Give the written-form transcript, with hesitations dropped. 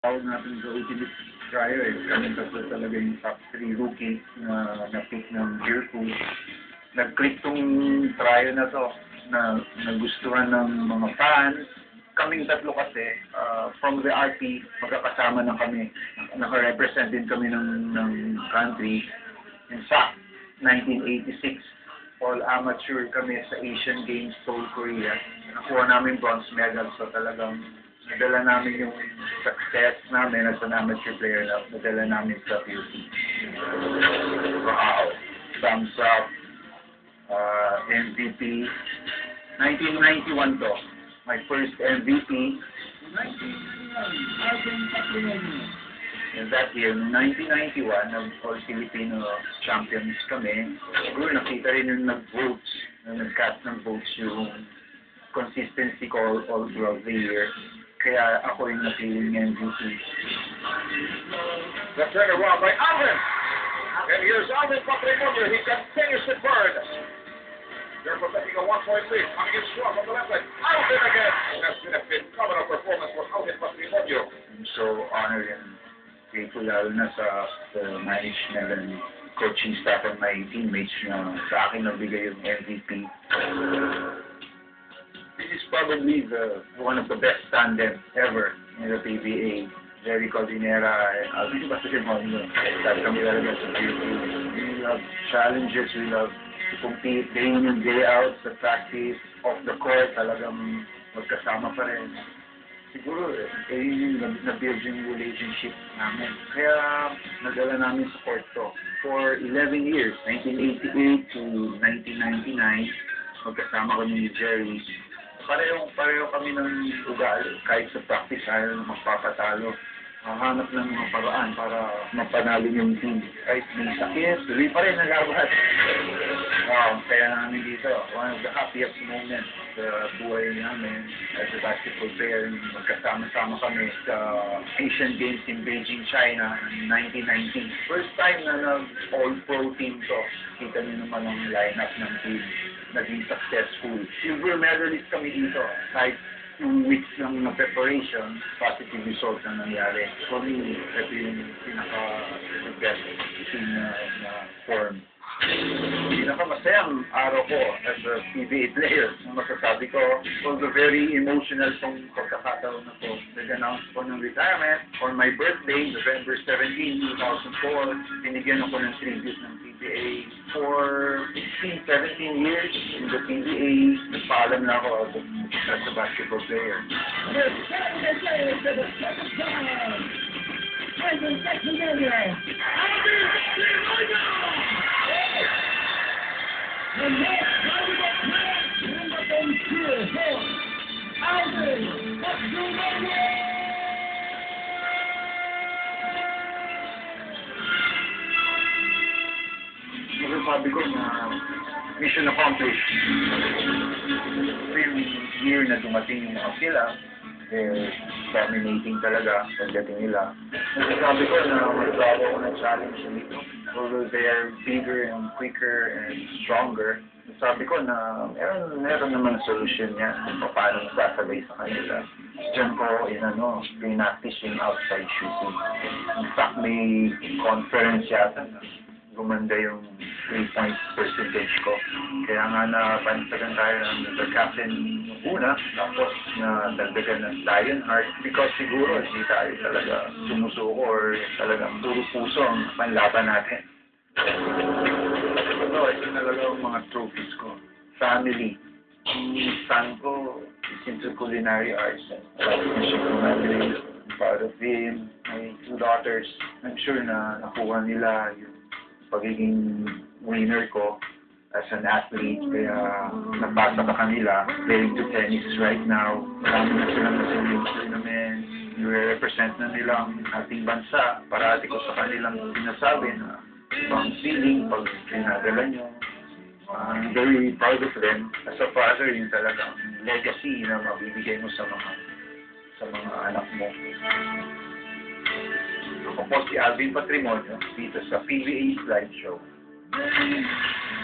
tawag natin sa ultimate trial kami tatlo talaga yung top 3 rookie na na-pick ng Deerpool. Nag-click tong trial na to na nagustuhan ng mga fans. Kaming tatlo kasi, from the RP, magkakasama na kami. Naka-represent din kami ng country. In fact, 1986, all amateur kami sa Asian Games, Seoul, Korea. Nakuha namin bronze medal, so talagang nadala namin yung success namin as an amateur player na nadala namin sa PUC. Wow! Thumbs up. MVP. 1991 to. My first MVP. 1991. In that year, 1991, nag-all Filipino champions kami. Siguro nakita rin yung nag-votes, nag-cast ng votes yung consistency ko all throughout the year. Kaya ako yung napiling MVP. The turnaround by Alvin. And here's Alvin Patrimonio. He continues to burn. They're protecting a 1-point lead. Coming in strong on the left side. Alvin again. That's been a phenomenal performance for Alvin Patrimonio. I'm so honored and grateful lalo na sa management and coaching staff and my teammates na sa akin nabigay yung MVP. This is probably one of the best tandem ever in the PBA. Jerry Cordinera and Alvin Patrimonio. Kami talaga sa PBA. We love challenges, we love to compete day in and day out sa practice, off the court, talagang magkasama pa rin. Siguro, yun yung na-build yung relationship namin. Kaya, nadala namin sa court to. For 11 years, 1988 to 1999, magkasama kami ni Jerry. Pareho kami ng ugali. Kahit sa practice, ayaw na magpapatalo. Hanap ng mga paraan para mapanalo yung team. Kahit may sakit, tuloy pa rin nagabat. Wow, kaya namin dito. One of the happiest moments sa buhay namin as a basketball player. Magkasama-sama kami sa Asian Games in Beijing, China in 1919. First time na nag-all-pro team to. Kita niyo naman ang lineup ng team. Naging successful. Silver medalist kami dito. Kahit 2 weeks lang na preparation, positive result na nangyari. For me, ito yung pinaka-best team na form. Pinaka-masayang araw ko as a PBA player. Masasabi ko, it was a very emotional tong pagkakataon na po. Nag-announce ko ng retirement on my birthday, November 17, 2004. Binigyan ako ng tribute ng PBA. For 16-17 years in the PBA, nagpaalam na ako as a basketball player. The most valuable player in the frontier for Alvin Patrimonio. Masasabi ko na mission accomplished. Ito yung year na dumating yung mga sila. They're dominating talaga pagdating nila. Masasabi ko na mag-draw ako ng challenge dito. Although they're bigger and quicker and stronger, sabi ko na meron naman solution niya kung paano sasabay sa kanila. Diyan ko, pinactice yung outside shooting. In fact, may conference yata na gumanda yung 3-point percentage ko. Kaya nga napantagan tayo ng the captain una, tapos na dagdagan ng Lionheart because siguro hindi tayo talaga sumusuko or talagang puro puso ang panlaban natin. Ito talaga ang mga trophies ko. Family. Yung son ko is into culinary arts. Lagi na siya kumagraduate. I'm proud of him. My 2 daughters. I'm sure na nakuha nila yung pagiging winner ko as an athlete, kaya nabasa ka kanila, playing to tennis right now. Marami na silang nasimulong tournament, i-represent na nila ang ating bansa. Parati ko sa kanilang sinasabi na ibang feeling pag pinadala nyo. I'm very proud of them. As a father, yung talagang legacy na mabibigay mo sa mga anak mo. Ako po si Alvin Patrimonio dito sa PBA Slideshow.